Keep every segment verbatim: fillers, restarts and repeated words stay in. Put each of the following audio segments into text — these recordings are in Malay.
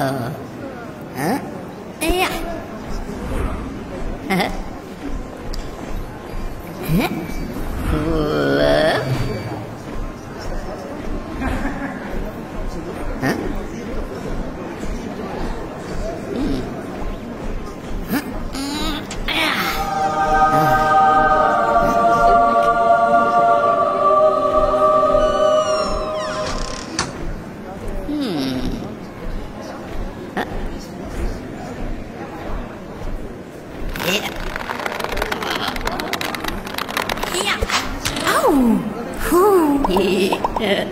Ờ. Hả? Ê à. Hả? Hả? Ủa? Hả? Ừ. Hả? À. À. Yeah. Yeah. Oh. Whew. Yeah.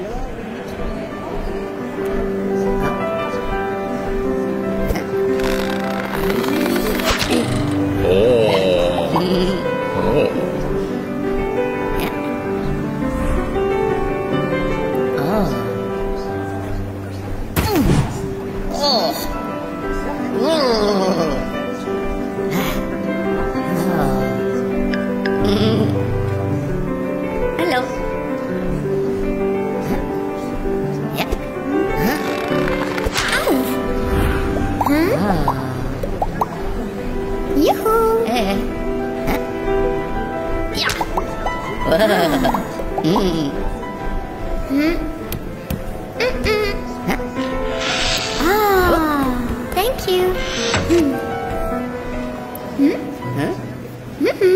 Oh. Oh. Yeah. Oh. Oh. Oh. Hello. Yeah. Huh? Ow. Huh? Oh. Yoo-hoo. Eh. Huh? Yeah. Mm. Hmm. Mm-mm. Huh? Ah. Thank you. Hmm. Hmm? Huh? Mm-hmm.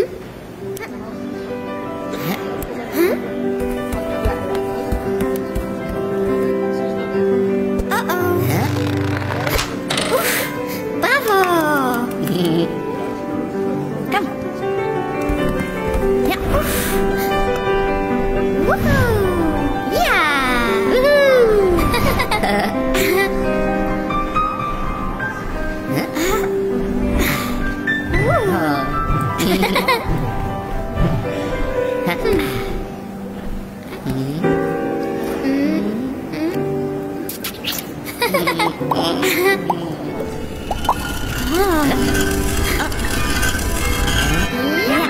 Uh-oh. Huh? Oof. Bravo. Come. Yeah. Oof. Woohoo. Yeah. Woohoo. Yeah.